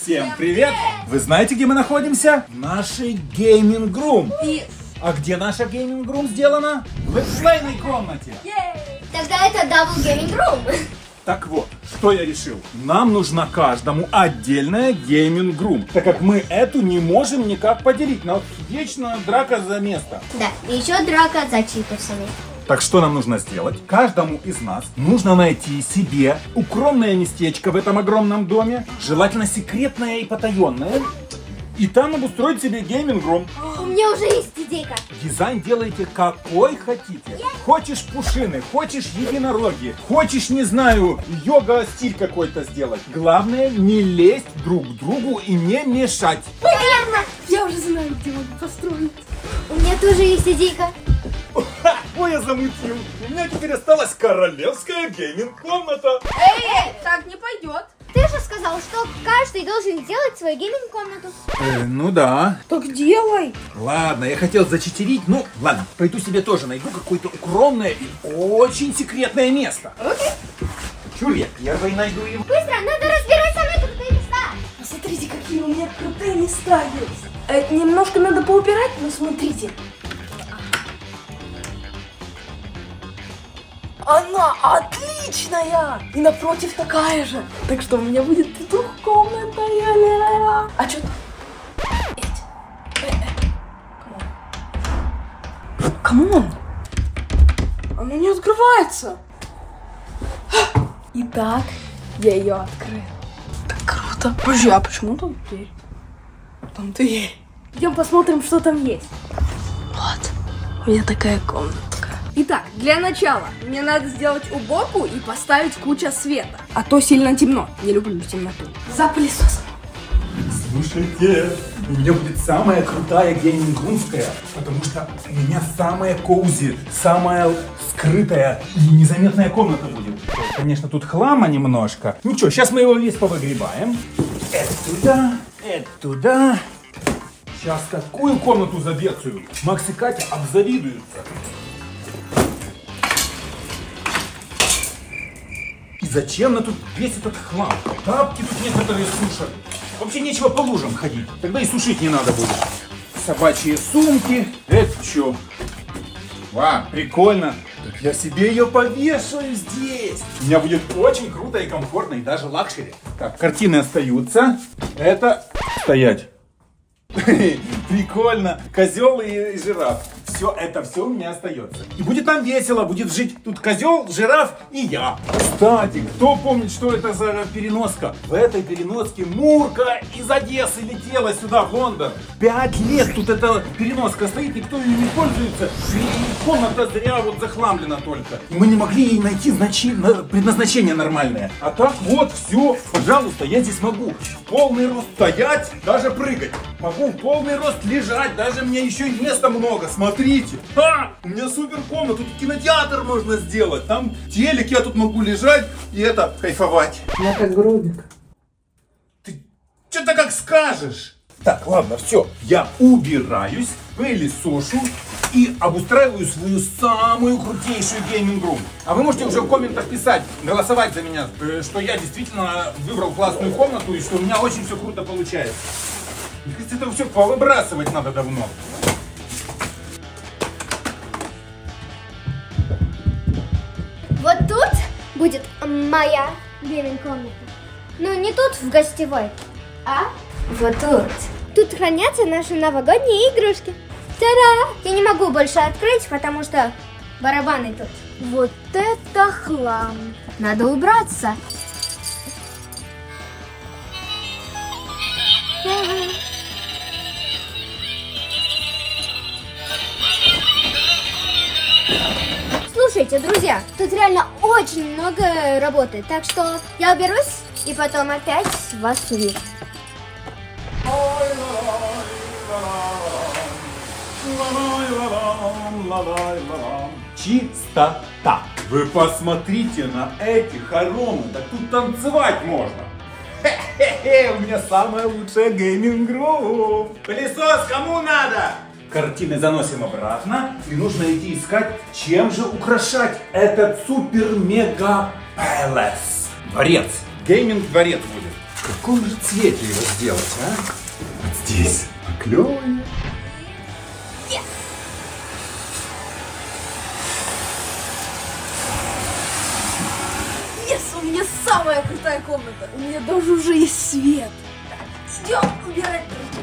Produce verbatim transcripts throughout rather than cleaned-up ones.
Всем привет! Вы знаете, где мы находимся? В нашей гейминг-рум. И... А где наша гейминг-рум сделана? В летсплейной комнате. Тогда это Double Gaming Room. Так вот, что я решил? Нам нужна каждому отдельная гейминг-рум, так как мы эту не можем никак поделить. Нас вечно драка за место. Да, и еще драка за чиперсами. Так что нам нужно сделать? Каждому из нас нужно найти себе укромное местечко в этом огромном доме, желательно секретное и потаенное, и там обустроить себе гейминг-рум. У меня уже есть идейка. Дизайн делайте какой хотите. Хочешь пушины, хочешь единороги, хочешь, не знаю, йога-стиль какой-то сделать. Главное, не лезть друг к другу и не мешать. Верно. Я уже знаю, где могу построить. У меня тоже есть идейка. Ой, я замутил. У меня теперь осталась королевская гейминг-комната. Эй, так не пойдет. Ты же сказал, что каждый должен сделать свою гейминг-комнату. Э, ну да. Так делай. Ладно, я хотел зачитерить, ну ладно, пойду себе тоже найду какое-то укромное и очень секретное место. Окей. Чур я первый найду его. Быстро, надо разбирать самые крутые места. Посмотрите, какие у меня крутые места есть. Э, немножко надо поубирать, но смотрите. Она отличная! И напротив такая же. Так что у меня будет двухкомнатная. А что? Камон! Она не открывается. Итак, я ее открыл. Так круто. Подожди, а почему там дверь? Там дверь. Идем посмотрим, что там есть. Вот, у меня такая комната. Итак, для начала мне надо сделать уборку и поставить кучу света. А то сильно темно. Не люблю темноту. За пылесосом. Слушайте, у меня будет самая крутая гейминг-румская, потому что у меня самая коузи, самая скрытая и незаметная комната будет. Конечно, тут хлама немножко. Ничего, сейчас мы его весь повыгребаем. Это туда, это туда. Сейчас какую комнату забецаю? Макс и Катя обзавидуются. И зачем на тут весь этот хлам? Тапки тут некоторые сушат. Вообще нечего по лужам ходить. Тогда и сушить не надо будет. Собачьи сумки. Это что? Ва, прикольно. Так я себе ее повешаю здесь. У меня будет очень круто и комфортно, и даже лакшери. Так, картины остаются. Это стоять. Прикольно. Козел и жираф. Все это все у меня остается. И будет нам весело, будет жить тут козел, жираф и я. Кстати, кто помнит, что это за переноска? В этой переноске Мурка из Одессы летела сюда, в Лондон. Пять лет тут эта переноска стоит, никто ее не пользуется. И комната зря вот захламлена только. И мы не могли ей найти значи... предназначение нормальное. А так вот, все, пожалуйста, я здесь могу в полный рост стоять, даже прыгать. Могу в полный рост лежать, даже мне еще и места много. Смотрите, а, у меня супер комната, тут кинотеатр можно сделать. Там телек, я тут могу лежать и это, кайфовать. Я как гробик. Ты что-то как скажешь. Так, ладно, все, я убираюсь, пылесошу и обустраиваю свою самую крутейшую гейминг-рум. А вы можете уже в комментах писать, голосовать за меня, что я действительно выбрал классную комнату и что у меня очень все круто получается. Мне кажется, это все повыбрасывать надо давно. Вот тут будет моя гейминг-комната. Но не тут в гостевой, а вот тут. Тут хранятся наши новогодние игрушки. Та-да! Я не могу больше открыть, потому что барабаны тут. Вот это хлам. Надо убраться. Слушайте, друзья, тут реально очень много работы, так что я уберусь и потом опять вас увижу. Чистота. Вы посмотрите на эти хоромы, так тут танцевать можно. Хе-хе-хе, у меня самая лучшая гейминг-рум. Пылесос кому надо? Картины заносим обратно, и нужно идти искать, чем же украшать этот супер-мега-пэлэс. Дворец. Гейминг-дворец будет. В каком же цвете его сделать, а? Вот здесь. Клёвое. Yes. Yes, у меня самая крутая комната. У меня даже уже есть свет. Так, идем убирать.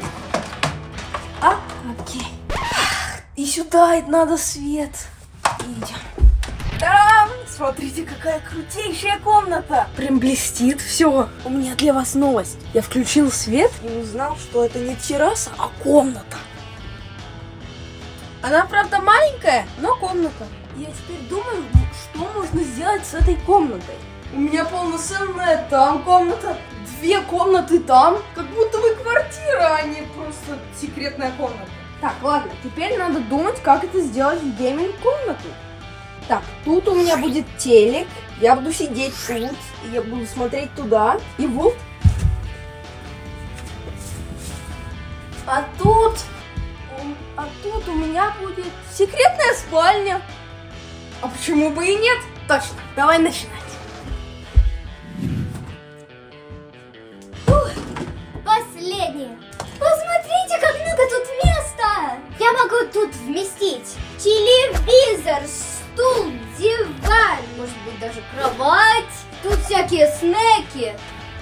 А? Окей. И сюда и надо свет. Идем. Та-дам! Смотрите, какая крутейшая комната. Прям блестит все. У меня для вас новость. Я включил свет и узнал, что это не терраса, а комната. Она, правда, маленькая, но комната. Я теперь думаю, что можно сделать с этой комнатой. У меня полноценная там комната, две комнаты там. Как будто бы квартира, а не просто секретная комната. Так, ладно, теперь надо думать, как это сделать в гейминг-комнату. Так, тут у меня будет телек, я буду сидеть тут, и я буду смотреть туда, и вот. А тут, а тут у меня будет секретная спальня. А почему бы и нет? Точно, давай начинать. Ух, последнее. Посмотрите, как много тут места. Я могу тут вместить телевизор, стул, диван, может быть даже кровать. Тут всякие снеки.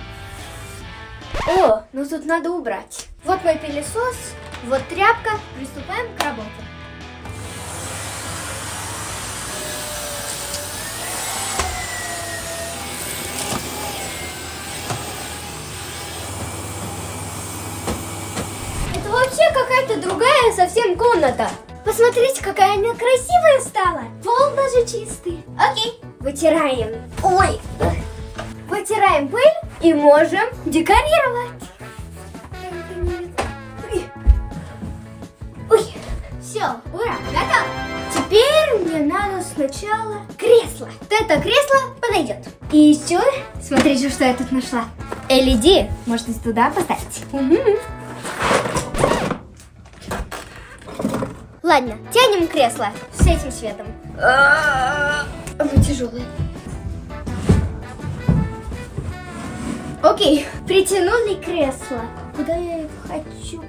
О, ну тут надо убрать. Вот мой пылесос, вот тряпка. Приступаем к работе. Это вообще какая-то другая совсем комната. Посмотрите, какая она красивая стала. Пол даже чистый. Окей, вытираем. Ой, вытираем пыль и можем декорировать. Ой, все, ура, готово. Теперь мне надо сначала кресло. Вот это кресло подойдет. И еще, смотрите, что я тут нашла. эл и ди можно туда поставить. Угу. Ладно, тянем кресло с этим светом. Оно тяжелое. Окей, притянули кресло. Куда я его хочу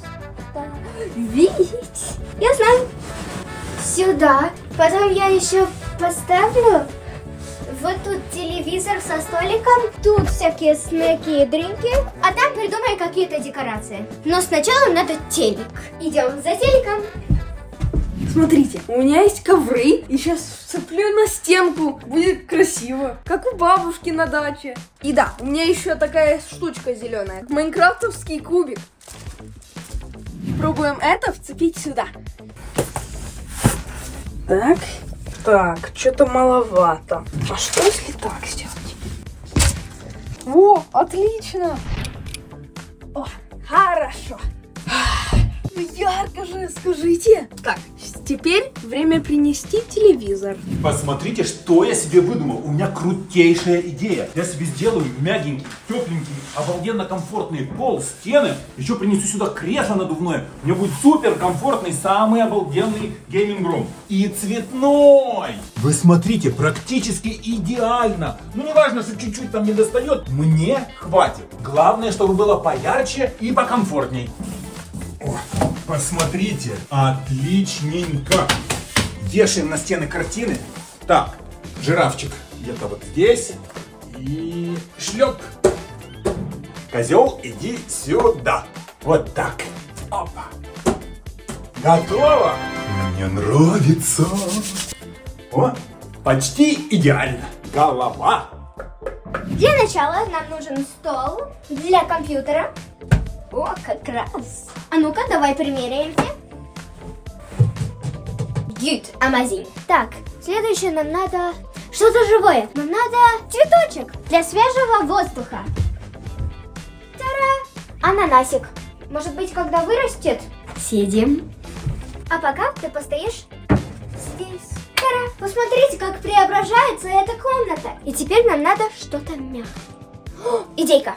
поставить? Я знаю. Сюда. Потом я еще поставлю вот тут телевизор со столиком. Тут всякие снеки и дринки. А там придумаю какие-то декорации. Но сначала надо телек. Идем за телеком. Смотрите, у меня есть ковры, и сейчас вцеплю на стенку, будет красиво, как у бабушки на даче. И да, у меня еще такая штучка зеленая, майнкрафтовский кубик. Пробуем это вцепить сюда. Так, так, что-то маловато. А что если так сделать? Во, отлично. О, хорошо. Ну ярко же, скажите. Так, теперь время принести телевизор. Посмотрите, что я себе выдумал. У меня крутейшая идея. Я себе сделаю мягенький, тепленький, обалденно комфортный пол, стены. Еще принесу сюда кресло надувное. У меня будет супер комфортный, самый обалденный гейминг-рум. И цветной. Вы смотрите, практически идеально. Ну не важно, что чуть-чуть там не достает. Мне хватит. Главное, чтобы было поярче и покомфортней. О, посмотрите, отличненько. Вешаем на стены картины. Так, жирафчик где-то вот здесь. И шлеп. Козел, иди сюда. Вот так. Опа. Готово? Мне нравится. О, почти идеально. Голова. Для начала нам нужен стол для компьютера. О, как раз. А ну-ка, давай примеряемся. Good, amazing. Так, следующее нам надо что-то живое. Нам надо цветочек для свежего воздуха. Та-ра! Ананасик. Может быть, когда вырастет, съедим. А пока ты постоишь здесь. Та-ра! Посмотрите, как преображается эта комната. И теперь нам надо что-то мягкое. О, идейка.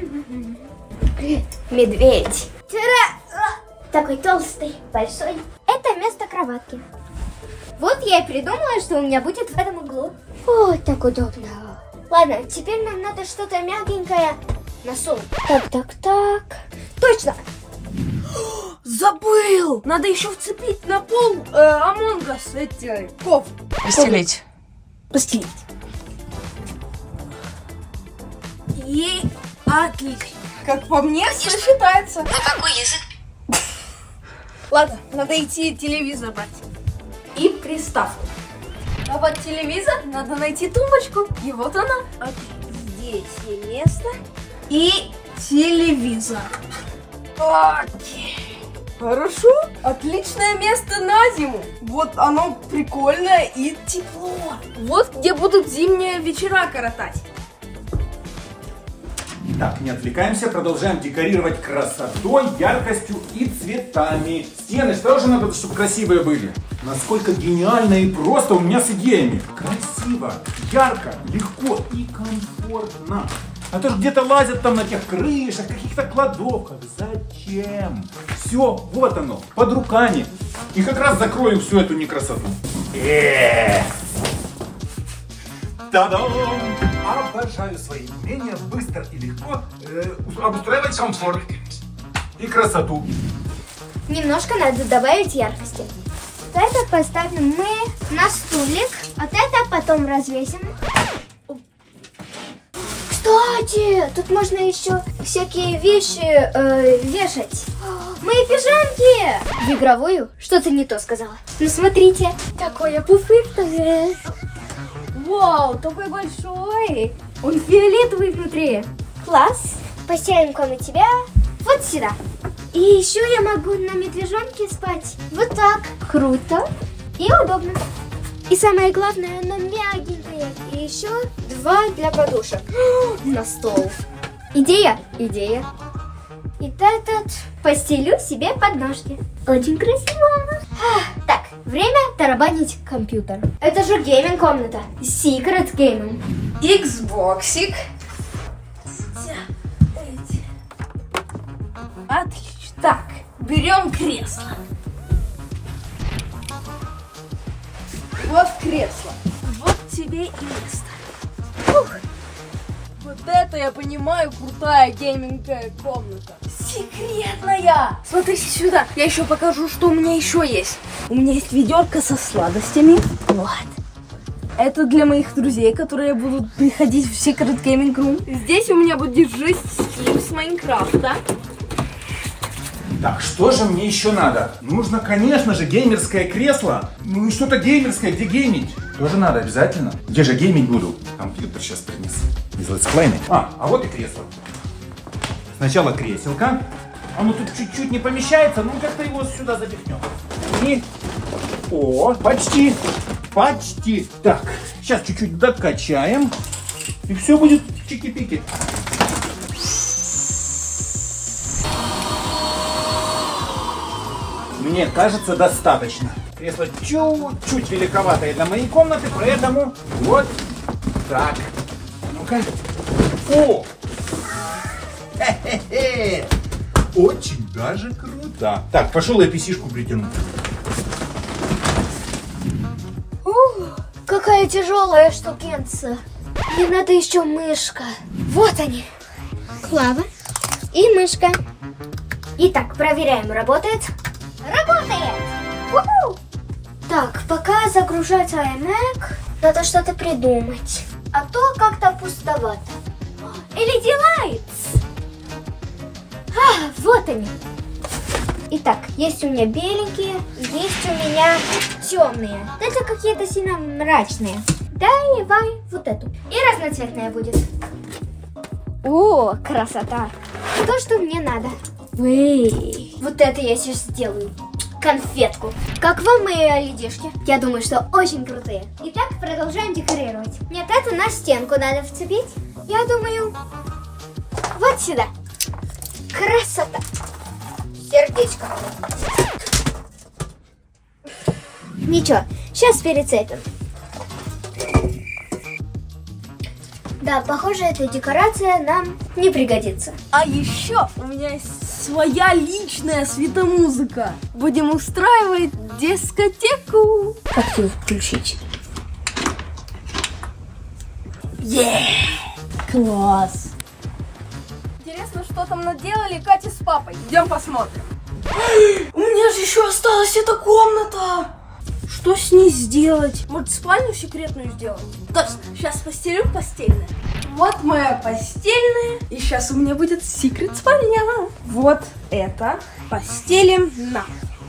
Медведь. Такой толстый, большой. Это место кроватки. Вот я и придумала, что у меня будет в этом углу. О, так удобно. Ладно, теперь нам надо что-то мягенькое на стол. Так, так, так. Точно. Забыл! Надо еще вцепить на пол э, Among Us эти ков. Постелить. Постелить. И отлично. Как по мне, все считается. На какой язык? Ладно, надо идти телевизор брать. И приставку. А вот телевизор, надо найти тумбочку. И вот она. Окей. Здесь и место. И телевизор. Окей. Хорошо. Отличное место на зиму. Вот оно прикольное и тепло. Вот где будут зимние вечера коротать. Так, не отвлекаемся, продолжаем декорировать красотой, яркостью и цветами. Стены тоже надо, чтобы красивые были. Насколько гениально и просто у меня с идеями. Красиво, ярко, легко и комфортно. А то где-то лазят там на тех крышах, каких-то кладовках. Зачем? Все, вот оно, под руками. И как раз закрою всю эту некрасоту. Эх! Та-дам! Обожаю свои умения быстро и легко э, обустраивать комфорт и красоту. Немножко надо добавить яркости. Вот это поставим мы на стулик. Вот это потом развесим. Кстати, тут можно еще всякие вещи э, вешать. Мои пижамки! В игровую? Что-то не то сказала. Ну смотрите, такое пушистое. Вау, такой большой. Он фиолетовый внутри. Класс. Постелим-ка на тебя вот сюда. И еще я могу на медвежонке спать. Вот так. Круто и удобно. И самое главное, оно мягенькое. И еще два для подушек. На стол. Идея? Идея. И этот постелю себе под ножки. Очень красиво. Так, время тарабанить компьютер. Это же гейминг-комната. Secret Gaming. Xboxик. Отлично. Так, берем кресло. Вот кресло. Вот тебе и место. Ух. Вот это, я понимаю, крутая гейминговая комната. Секретная! Смотрите сюда. Я еще покажу, что у меня еще есть. У меня есть ведерко со сладостями. Вот. Это для моих друзей, которые будут приходить в Secret Gaming Room. Здесь у меня будет жить Steam с Майнкрафта. Так, что же мне еще надо? Нужно, конечно же, геймерское кресло. Ну и что-то геймерское, где геймить. Тоже надо обязательно. Где же геймить буду? Компьютер сейчас принесу. Из летсплейна. А, а вот и кресло. Сначала креселко. Оно тут чуть-чуть не помещается, ну как-то его сюда запихнем. И... О, почти. Почти. Так, сейчас чуть-чуть докачаем. И все будет чики-пики. Мне кажется, достаточно. Кресло чуть-чуть великоватое для моей комнаты, поэтому вот так. Ну-ка. О! Хе-хе-хе! Очень даже круто. Так, пошел я писишку притяну. Ух, какая тяжелая штукенция. Мне надо еще мышка. Вот они. Клава и мышка. Итак, проверяем, работает. Работает! У-ху! Так, пока загружается iMac, надо что-то придумать. А то как-то пустовато. Или Lights. А, вот они. Итак, есть у меня беленькие, есть у меня темные. Это какие-то сильно мрачные. Давай вот эту. И разноцветная будет. О, красота. То, что мне надо. Эй, вот это я сейчас сделаю. Конфетку. Как вам мои эл и ди-шки? Я думаю, что очень крутые. Итак, продолжаем декорировать. Нет, это на стенку надо вцепить. Я думаю, вот сюда. Красота. Сердечко. Ничего, сейчас перецепим. Да, похоже, эта декорация нам не пригодится. А еще у меня есть своя личная светомузыка. Будем устраивать дискотеку. Как ее включить? Yeah. Класс. что там наделали Катя с папой. Идем посмотрим. У меня же еще осталась эта комната. Что с ней сделать? Может, спальню секретную сделать? Точно, сейчас постелю постельное. Вот моя постельная. И сейчас у меня будет секрет спальня. Вот это постелим на.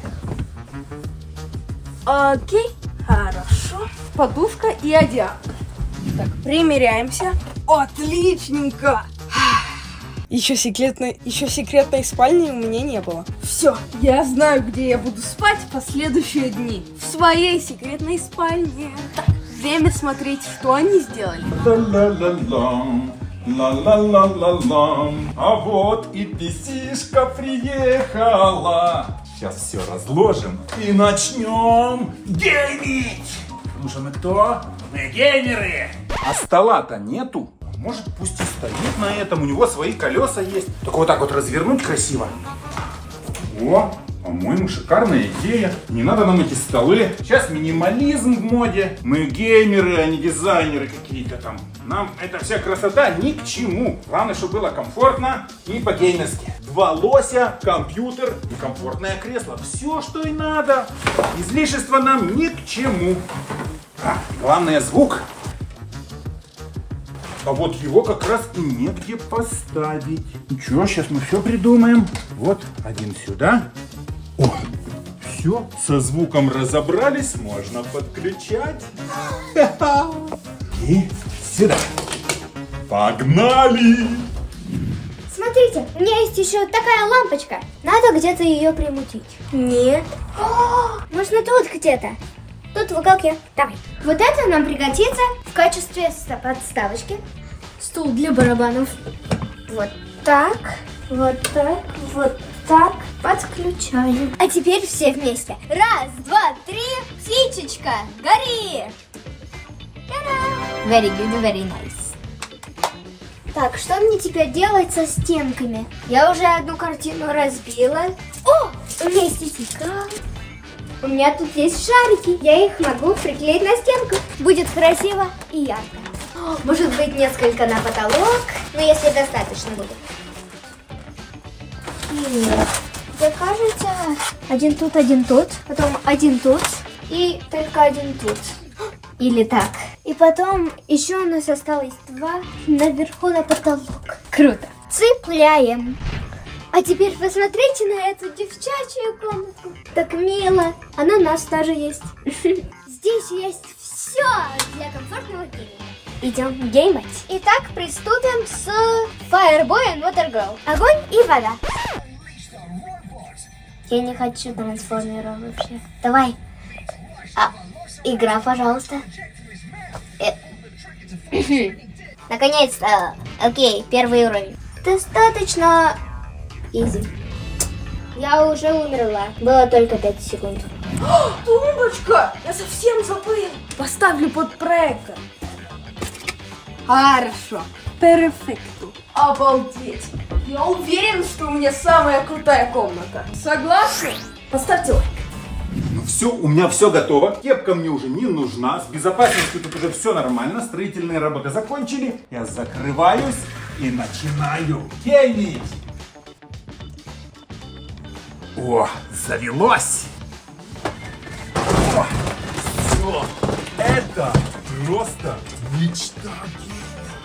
Окей, хорошо. Подушка и одеяло. Так, примеряемся. Отличненько. Еще секретной, еще секретной спальни у меня не было. Все, я знаю, где я буду спать в последующие дни. В своей секретной спальне. Так, время смотреть, что они сделали. Ла-ла-ла-лам, ла-ла-ла-ла-лам. А вот и писишка приехала. Сейчас все разложим и начнем геймить. Ну что, мы кто? Мы геймеры. А стола-то нету. Может, пусть и стоит на этом, у него свои колеса есть. Только вот так вот развернуть красиво. О, по-моему, шикарная идея. Не надо нам эти столы. Сейчас минимализм в моде. Мы геймеры, а не дизайнеры какие-то там. Нам эта вся красота ни к чему. Главное, чтобы было комфортно и по-геймерски. Два лося, компьютер и комфортное кресло. Все, что и надо. Излишества нам ни к чему. А, главное, звук. А вот его как раз и негде поставить. Ничего, сейчас мы все придумаем. Вот, один сюда. О, все, со звуком разобрались, можно подключать. И сюда. Погнали! Смотрите, у меня есть еще такая лампочка. Надо где-то ее примутить. Нет. О, можно тут где-то. Тут в уголке. Давай. Вот это нам пригодится в качестве подставочки. Стул для барабанов. Вот так, вот так, вот так. Подключаем. А теперь все вместе. Раз, два, три. Птичечка, гори. Та-да! Very good, very nice. Так, что мне теперь делать со стенками? Я уже одну картину разбила. О, у меня есть игра. У меня тут есть шарики. Я их могу приклеить на стенку. Будет красиво и ярко. О, может быть, несколько на потолок. Но если достаточно будет. Нет. Мне кажется, один тут, один тут. Потом один тут. И только один тут. Или так. И потом еще у нас осталось два наверху на потолок. Круто. Цепляем. А теперь посмотрите на эту девчачью комнатку. Так мило. Она у нас тоже есть. Здесь есть все для комфортного гейминга. Идем геймать. Итак, приступим с Fireboy and Water Girl. Огонь и вода. Я не хочу трансформеров вообще. Давай. А, игра, пожалуйста. Наконец-то. Окей, первый уровень. Достаточно изи. Я уже умерла. Было только пять секунд. О, тумбочка! Я совсем забыл. Поставлю под проектор. Хорошо. Перфекту. Обалдеть. Я уверен, что у меня самая крутая комната. Согласны? Поставьте лайк. Ну все, у меня все готово. Кепка мне уже не нужна. С безопасностью тут уже все нормально. Строительные работы закончили. Я закрываюсь и начинаю геймить. О, завелось! О, все, это просто мечта геймера.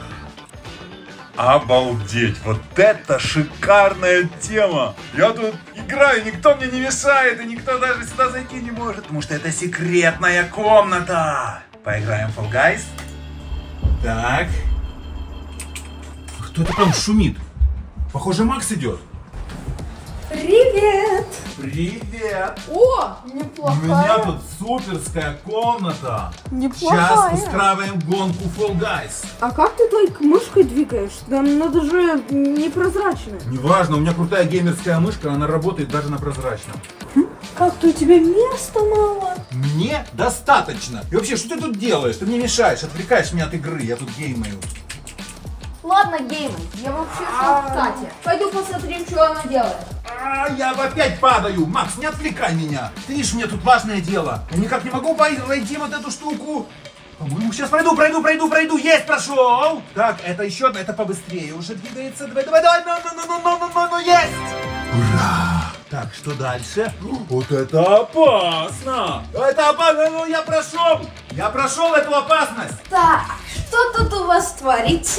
Обалдеть, вот это шикарная тема! Я тут играю, никто мне не мешает, и никто даже сюда зайти не может, потому что это секретная комната. Поиграем в Fall Guys. Так. Кто-то там шумит. Похоже, Макс идет. Привет! Привет! О, У неплохая. меня тут суперская комната. Неплохая. Сейчас устраиваем гонку Fall Guys. А как ты только мышкой двигаешь? Там надо же непрозрачно. Неважно, у меня крутая геймерская мышка, она работает даже на прозрачном. Как-то у тебя места мало. Мне достаточно. И вообще, что ты тут делаешь? Ты мне мешаешь, отвлекаешь меня от игры, я тут геймаю. Ладно, геймер, я вообще шел к Кате. Пойду посмотрим, что она делает. А, я опять падаю. Макс, не отвлекай меня. Ты видишь, у меня тут важное дело. Я никак не могу войти в эту штуку. По-моему, сейчас пройду, пройду, пройду, пройду. Есть, прошел. Так, это еще одно, это побыстрее уже двигается. Давай, давай, давай, ну, ну, ну, ну, ну, ну, ну, есть. Ура! Так, что дальше? Вот это опасно. Это опасно, ну, я прошел. Я прошел эту опасность. Так, что тут у вас творится?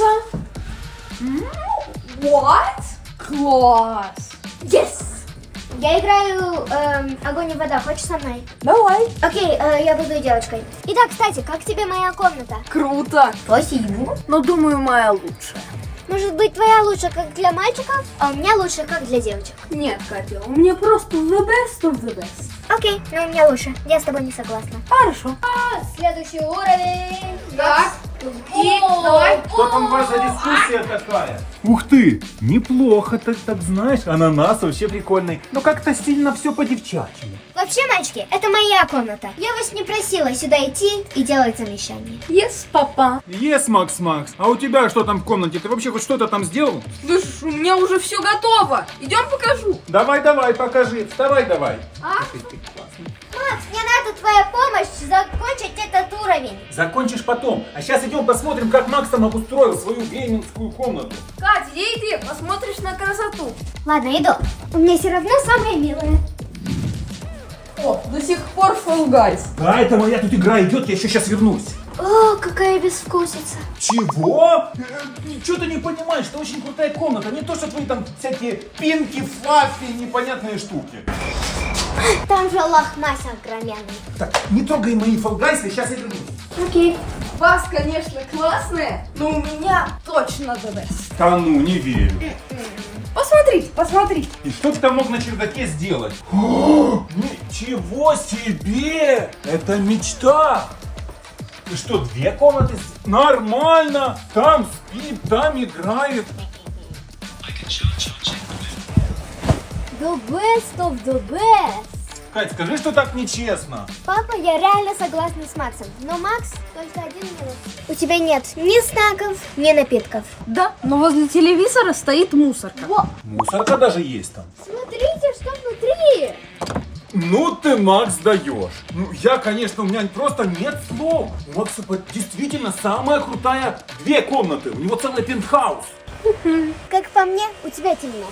What? Класс. Yes! Я играю эм, огонь и вода. Хочешь со мной? Давай. Окей, э, я буду девочкой. Итак, кстати, как тебе моя комната? Круто. Спасибо. Но думаю, моя лучшая. Может быть, твоя лучше как для мальчиков, а у меня лучше как для девочек. Нет, Катя, у меня просто the best of the best. Окей, но у меня лучше. Я с тобой не согласна. Хорошо. А, следующий уровень. Так. И давай. Что там у вас за дискуссия такая? Ух ты, неплохо, так, так знаешь, ананас вообще прикольный. Но как-то сильно все по-девчачьему. Вообще, мальчики, это моя комната. Я вас не просила сюда идти и делать замечания. Yes, папа. Ес, Макс, Макс. А у тебя что там в комнате? Ты вообще хоть что-то там сделал? Слышь, у меня уже все готово. Идем покажу. Давай, давай, покажи. Вставай, давай. А? Макс, мне надо твоя помощь закончить этот уровень. Закончишь потом. А сейчас идем посмотрим, как Макс там обустроил свою геймингскую комнату. Катя, иди, ты посмотришь на красоту. Ладно, иду. У меня все равно самое милое. О, до сих пор Fall Guys. Да, это моя тут игра идет, я еще сейчас вернусь. О, какая безвкусица. Чего? Ничего ты не понимаешь, это очень крутая комната. Не то, что твои там всякие пинки, флаффи, непонятные штуки. Там же лохмася огроменный. Так, не трогай мои фолгайсы, сейчас я вернусь. Окей. У вас, конечно, классные, но у меня точно the best. Да ну, не верю. Посмотрите, посмотрите. И что ты там мог на чердаке сделать? О, ничего себе! Это мечта! Ты что, две комнаты? Нормально! Там спит, там играет. The best of the best. Кать, скажи, что так нечестно. Папа, я реально согласна с Максом. Но Макс, только один минус. У тебя нет ни снаков, ни напитков. Да, но возле телевизора стоит мусорка. Во, Мусорка даже есть там. смотрите, что внутри. Ну ты, Макс, даешь. Ну, я, конечно, у меня просто нет слов. У Макса действительно самая крутая две комнаты. У него целый пентхаус. Как по мне, у тебя темно.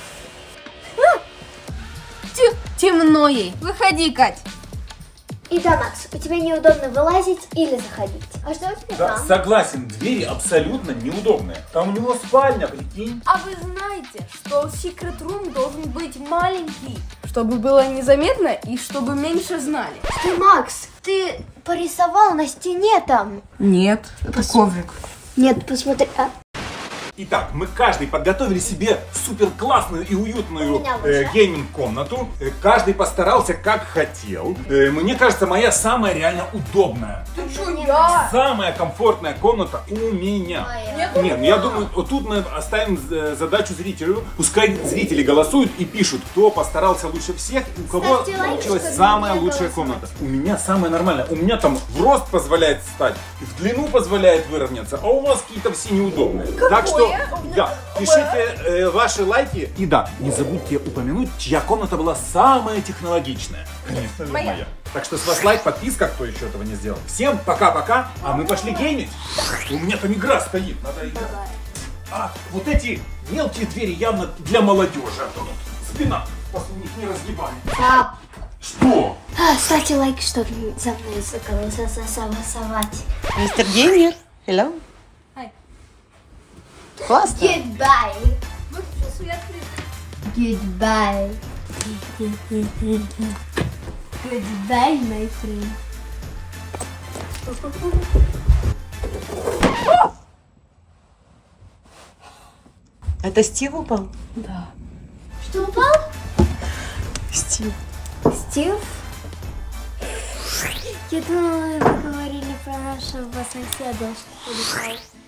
Те- темно ей. Выходи, Кать. И да, Макс, у тебя неудобно вылазить или заходить. А что у тебя Да, там? согласен, двери абсолютно неудобные. Там у него спальня, прикинь. А вы знаете, что Secret Room должен быть маленький, чтобы было незаметно и чтобы меньше знали? Ты, Макс, ты порисовал на стене там. Нет, это коврик. Нет, посмотри. А? Итак, мы каждый подготовили себе супер классную и уютную У меня э, лучше. гейминг-комнату. Э, каждый постарался как хотел. Э, мне кажется, моя самая реально удобная. Ты что, я? Самая комфортная комната у меня. Моя. Нет, ну я думаю, вот тут мы оставим э, задачу зрителю. Пускай зрители голосуют и пишут, кто постарался лучше всех, и у кого Ставьте лайк, получилась чтобы самая мне лучшая голосовать. комната. У меня самая нормальная. У меня там в рост позволяет встать, и в длину позволяет выровняться, а у вас какие-то все неудобные. Так что, да, пишите э, ваши лайки. И да, не забудьте упомянуть, чья комната была самая технологичная. Конечно же, Моя. моя. Так что с вас лайк, подписка, кто еще этого не сделал. Всем пока-пока, а мы пошли геймить. У меня там игра стоит, надо играть. А вот эти мелкие двери явно для молодежи. А то спина после них не разгибает. Пап, Что? а, ставьте лайк, чтобы за мной голосовать. Мистер Геймер, hello. Hi. Классно. Goodbye. Выключи свет. Goodbye. Goodbye, my friend. Это Стив упал? Да. Что упал? Стив. Стив? Я думала, вы говорили про нашего соседа, что упал.